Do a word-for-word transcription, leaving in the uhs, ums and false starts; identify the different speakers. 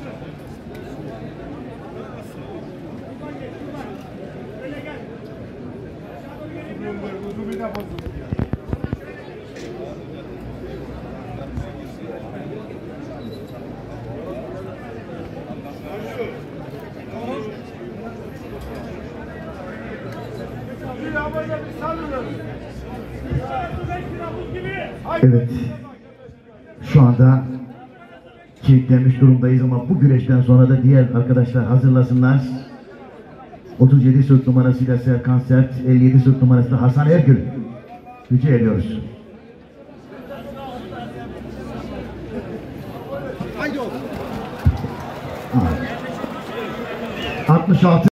Speaker 1: Evet, şu anda kilitlenmiş durumdayız ama bu güreşten sonra da diğer arkadaşlar hazırlasınlar. otuz yedi sırt numarasıyla Serkan Sert, elli yedi sırt numarasıyla Hasan Ergül. Rica ediyoruz. altmış altı